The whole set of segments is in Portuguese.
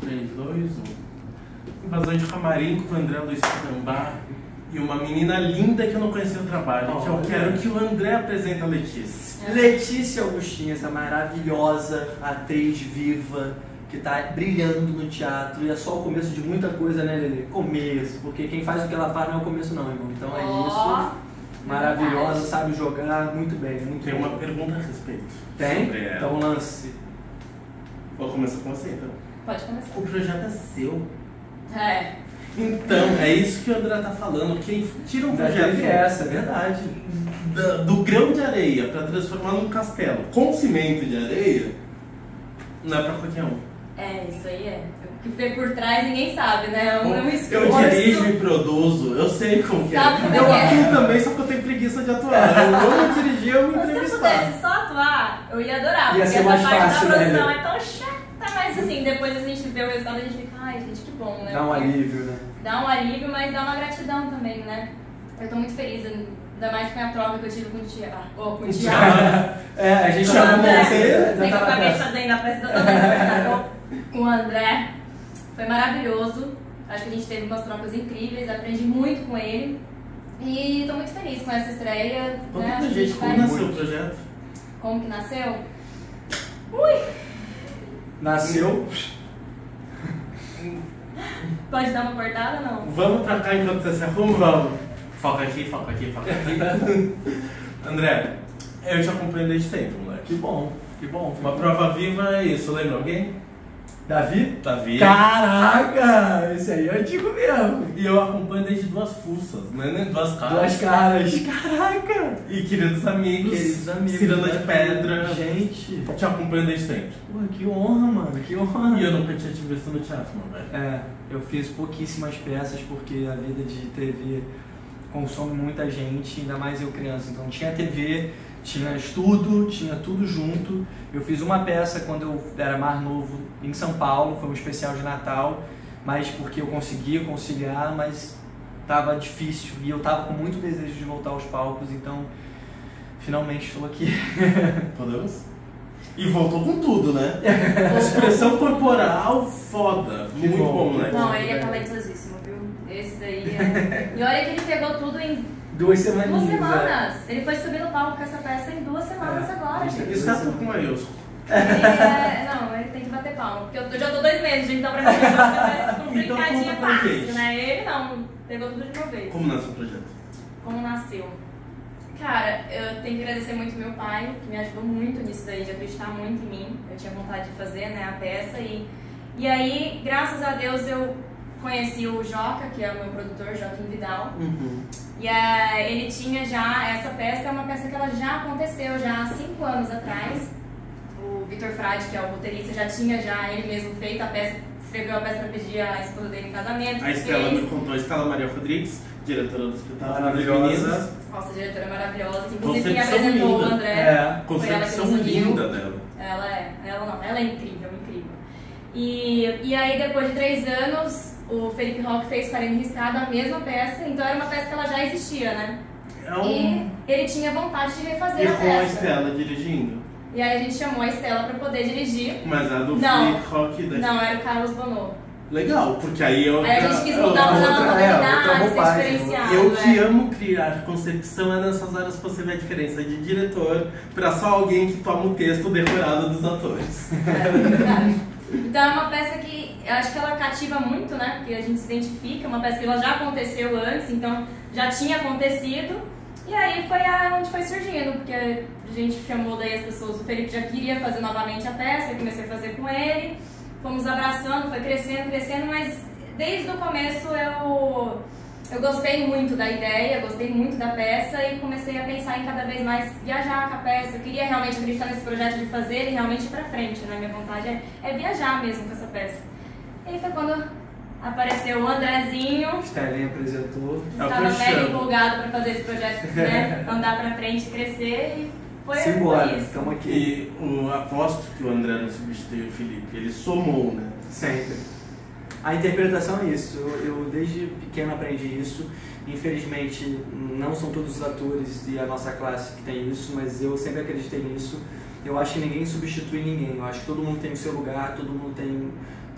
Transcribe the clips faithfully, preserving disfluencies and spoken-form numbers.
três, dois, um. Invasão de camarim com o André Luiz Cambá e uma menina linda que eu não conhecia o trabalho, oh, que eu quero que o André apresente a Letícia. Letícia Augustinha, essa maravilhosa atriz viva que tá brilhando no teatro, e é só o começo de muita coisa, né, Lelê? Começo, porque quem faz o que ela faz não é o começo não, irmão. Então é oh, isso. Maravilhosa, verdade. Sabe jogar muito bem, muito Tem bem. uma pergunta a respeito. Tem? Então lance. Vou começar com você, então. Pode começar. O projeto é seu. É. Então, é isso que o André tá falando. Quem tira um projeto é essa, é verdade. Do, do grão de areia para transformar num castelo com cimento de areia, não é pra qualquer um. É, isso aí é. O que vem por trás ninguém sabe, né? É um, é um eu dirijo e produzo, eu sei como que sabe é. Como eu é atuo é. também, só que eu tenho preguiça de atuar. Eu vou dirigir, eu me entrevistar. Se eu pudesse só atuar, eu ia adorar. Ia porque ser essa parte fácil, da produção né? é tão chata, mas assim, depois a gente vê o resultado e a gente fica, ai gente, que bom, né? Dá um alívio, né? Dá um alívio, mas dá uma gratidão também, né? Eu tô muito feliz, ainda mais com a troca que eu tive com o Thiago. Ou com o Thiago. É, a gente chamou você. Sei que eu acabei fazendo a peça toda com o André. Foi maravilhoso. Acho que a gente teve umas trocas incríveis, aprendi muito com ele. E tô muito feliz com essa estreia. Conta né? pra gente como nasceu o projeto. Como que nasceu? Ui! Nasceu. Pode dar uma cortada ou não? Vamos pra cá enquanto você se arruma? Vamos. Foca aqui, foca aqui, foca aqui. André, eu te acompanho desde sempre, moleque. Que bom, que bom. Uma prova viva é isso, lembra alguém? Davi? Davi. Caraca! Esse aí é antigo mesmo. E eu acompanho desde duas fuças, né? Duas caras. Duas caras. Caraca! E queridos amigos. Queridos amigos. Ciranda de Pedra. Gente. Te acompanho desde sempre. Pô, que honra, mano. Que honra. E eu nunca tinha te visto no teatro, meu velho. É, eu fiz pouquíssimas peças porque a vida de T V consome muita gente, ainda mais eu criança. Então tinha T V, tinha estudo, tinha tudo junto. Eu fiz uma peça quando eu era mais novo em São Paulo, foi um especial de Natal, mas porque eu conseguia conciliar, mas tava difícil e eu tava com muito desejo de voltar aos palcos, então finalmente estou aqui. Podemos? E voltou com tudo, né? Expressão corporal foda. Que muito bom, bom, né? Não, ele é talentosíssimo, viu? Esse daí é... E olha que ele pegou tudo em Duas semanas. duas semanas. Ele foi subir no palco com essa peça em duas semanas É, agora, gente. Isso tá tudo com maiúsculo. Ele é... Não, ele tem que bater palma. Porque eu, eu já tô dois meses, então pra mim já tá uma Então, brincadinha conta pra fácil, gente. né? Ele não, pegou tudo de uma vez. Como nasceu o projeto? Como nasceu? Cara, eu tenho que agradecer muito meu pai, que me ajudou muito nisso daí, de acreditar muito em mim. Eu tinha vontade de fazer, né, a peça. E, e aí, graças a Deus, eu conheci o Joca, que é o meu produtor, Joaquim Vidal. Uhum. E uh, ele tinha já, essa peça é uma peça que ela já aconteceu já há cinco anos atrás. O Vitor Frade, que é o roteirista, já tinha já ele mesmo feito a peça, escreveu a peça para pedir a esposa dele em casamento. A Estela me contou, a Estela Maria Rodrigues, diretora do Hospital Maravilhosa. Nossa, diretora maravilhosa, que inclusive me Concepção apresentou linda. o André. É, Foi ela que concepção nos uniu. linda dela. Ela é, ela não, ela é incrível, incrível. E, e aí depois de três anos, o Felipe Roque fez Parede Riscada, a mesma peça, então era uma peça que ela já existia, né? É um... E ele tinha vontade de refazer E a com a peça. Estela dirigindo. E aí a gente chamou a Estela pra poder dirigir. Mas a do Não. Felipe Roque da... Não, era o Carlos Bonot. Legal, porque aí eu... Aí a gente quis eu- mudar o eu- nome, outra- é, outra modalidade, ser roupagem. diferenciado. Eu que é. amo criar concepção, é nessas horas que você vê a diferença de diretor pra só alguém que toma o texto decorado dos atores. É verdade. Então é uma peça que eu acho que ela cativa muito, né? Porque a gente se identifica, uma peça que ela já aconteceu antes, então já tinha acontecido. E aí foi a, onde foi surgindo, porque a gente chamou daí as pessoas, o Felipe já queria fazer novamente a peça, eu comecei a fazer com ele, fomos abraçando, foi crescendo, crescendo, mas desde o começo eu, eu gostei muito da ideia, gostei muito da peça e comecei a pensar em cada vez mais viajar com a peça. Eu queria realmente acreditar nesse projeto de fazer ele realmente ir pra frente, né? Minha vontade é, é viajar mesmo com essa peça. E aí foi quando apareceu o Andrezinho, Estelinha apresentou. É o que estava eu mega chamo. empolgado para fazer esse projeto, né? Andar pra frente, crescer e foi, Simbora, foi isso. estamos aqui. E o, aposto que o André não substituiu o Felipe, ele somou, né? Sempre. A interpretação é isso. Eu, eu desde pequeno aprendi isso. Infelizmente, não são todos os atores e a nossa classe que tem isso, mas eu sempre acreditei nisso. Eu acho que ninguém substitui ninguém. Eu acho que todo mundo tem o seu lugar, todo mundo tem, tem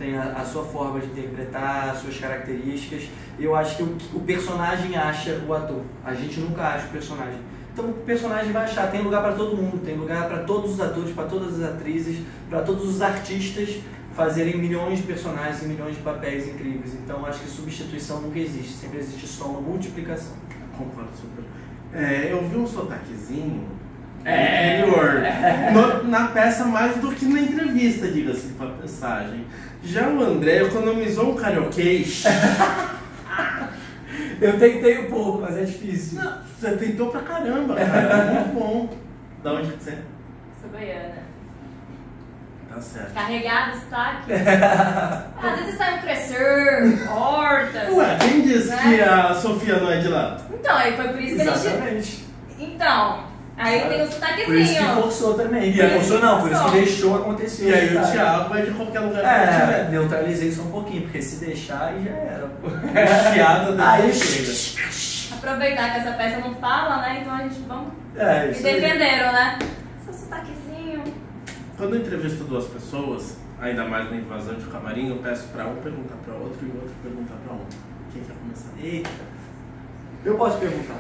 tem a, a sua forma de interpretar, as suas características. E eu acho que o, o personagem acha o ator. A gente nunca acha o personagem. Então o personagem vai achar, tem lugar para todo mundo, tem lugar para todos os atores, para todas as atrizes, para todos os artistas fazerem milhões de personagens e milhões de papéis incríveis. Então acho que substituição nunca existe, sempre existe só uma multiplicação. Concordo super. É, eu vi um sotaquezinho É. interior no, na peça mais do que na entrevista, diga-se de passagem. Já o André economizou um carioquês. Eu tentei um pouco, mas é difícil. Não, você tentou pra caramba, cara. Muito bom. Da onde que você é? Sou goiana. Tá certo. Carregado sotaque. Às vezes sai um crescer, horta. Ué, quem disse né? que a Sofia não é de lá? Então, aí foi por isso que a gente... Exatamente. Então, aí tem o sotaquezinho. Por isso que forçou também. E aí, forçou não, por isso que forçou. deixou acontecer. E aí o tá? Thiago é de qualquer lugar que É, tiver. neutralizei só um pouquinho, porque se deixar aí já era. Pô. Chiada da Aí chega. Aproveitar que essa peça não fala, né? Então a gente vamos... É, Me isso aí. defenderam, né? Seu sotaquezinho. Quando eu entrevisto duas pessoas, ainda mais na invasão de camarim, eu peço pra um perguntar pra outro e o outro perguntar pra um. Quem quer começar? Eita. Eu posso perguntar.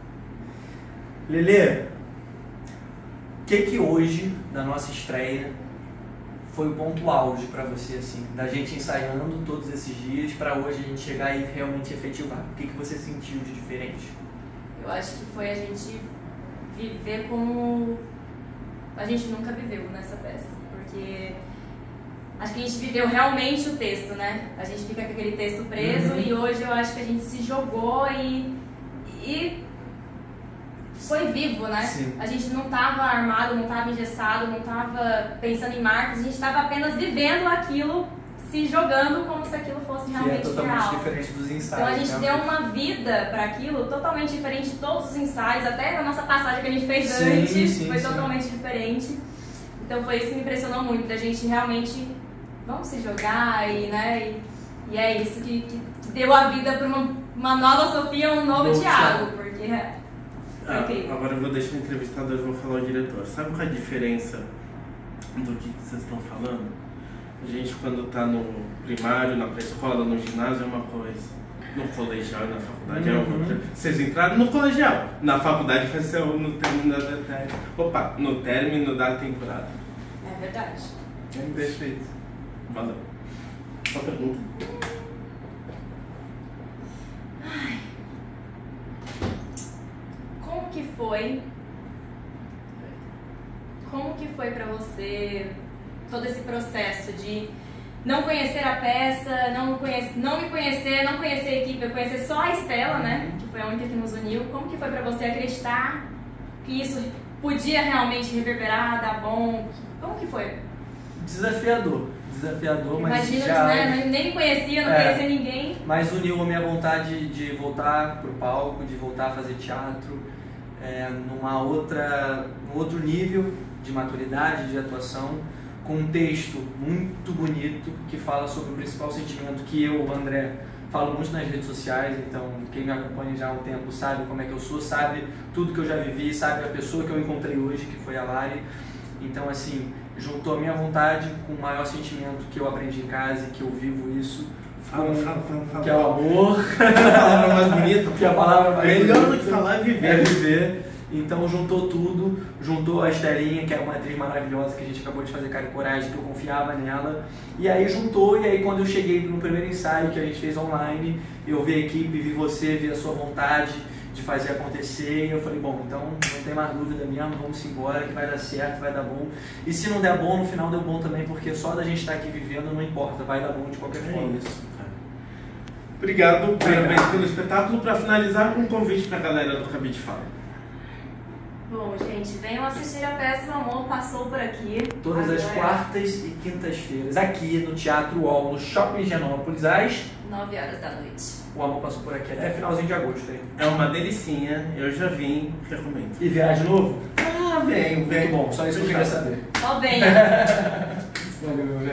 Lelê, o que que hoje, da nossa estreia, foi o ponto auge pra você, assim, da gente ensaiando todos esses dias pra hoje a gente chegar e realmente efetivar? O que que você sentiu de diferente? Eu acho que foi a gente viver como a gente nunca viveu nessa peça. Porque acho que a gente viveu realmente o texto, né? A gente fica com aquele texto preso Uhum. e hoje eu acho que a gente se jogou e, e foi vivo, né? Sim. A gente não tava armado, não tava engessado, não tava pensando em marcas, a gente tava apenas vivendo aquilo, se jogando como se aquilo fosse Que é realmente totalmente real. diferente dos ensaios. Então a gente né? deu uma vida para aquilo totalmente diferente de todos os ensaios, até a nossa passagem que a gente fez Sim, antes sim, foi sim. totalmente diferente. Então foi isso que me impressionou muito, da gente realmente vamos se jogar e, né, e, e é isso que, que deu a vida para uma, uma nova Sofia, um novo Novo Thiago, porque é, foi Ah, incrível. agora eu vou deixar o entrevistador e vou falar o diretor. Sabe qual é a diferença do que vocês estão falando? A gente, quando tá no primário, na pré-escola, no ginásio, é uma coisa. No colegial e na faculdade Uhum. é outra. Vocês entraram no colegial. Na faculdade vai ser no término da temporada. Opa, no término da temporada. É verdade. Perfeito. Valeu. Só pergunta. Como que foi? Como que foi pra você todo esse processo de não conhecer a peça, não, conhece, não me conhecer, não conhecer a equipe, eu conhecer só a Estela, né? Que foi a única que nos uniu. Como que foi pra você acreditar que isso podia realmente reverberar, dar bom? Como que foi? Desafiador. Desafiador, mas Imagina, já... né? Nem me conhecia, não É. conhecia ninguém. Mas uniu a minha vontade de voltar pro palco, de voltar a fazer teatro, é, numa outra, num outro nível de maturidade, de atuação, com um texto muito bonito que fala sobre o principal sentimento que eu, o André, falo muito nas redes sociais. Então quem me acompanha já há um tempo sabe como é que eu sou, sabe tudo que eu já vivi, sabe a pessoa que eu encontrei hoje, que foi a Lari. Então assim, juntou a minha vontade com o maior sentimento que eu aprendi em casa e que eu vivo isso. Fala, fala, fala, fala. Que é o amor. A palavra mais bonita. Que é a palavra mais Melhor bonita. do que falar é viver. É viver. Então juntou tudo, juntou a Estelinha, que é uma atriz maravilhosa que a gente acabou de fazer Cara e Coragem, que eu confiava nela. E aí juntou, e aí quando eu cheguei no primeiro ensaio que a gente fez online, eu vi a equipe, vi você, vi a sua vontade de fazer acontecer, e eu falei, bom, então não tem mais dúvida mesmo, vamos embora, que vai dar certo, vai dar bom. E se não der bom, no final deu bom também, porque só da gente estar aqui vivendo não importa, vai dar bom de qualquer É forma. isso, cara. Obrigado, parabéns pelo espetáculo. Para finalizar, um convite para a galera do Cabide Fala. Bom, gente, venham assistir a peça O Amor Passou Por Aqui. Todas as Agora, quartas e quintas-feiras, aqui no Teatro U O L, no Shopping Higienópolis, às... nove horas da noite. O Amor Passou Por Aqui, até finalzinho de agosto, hein? É uma delicinha, eu já vim, recomendo. E viagem de novo? Ah, vem, vem. Muito bom, só isso que eu queria saber. Só venha. Valeu, meu velho.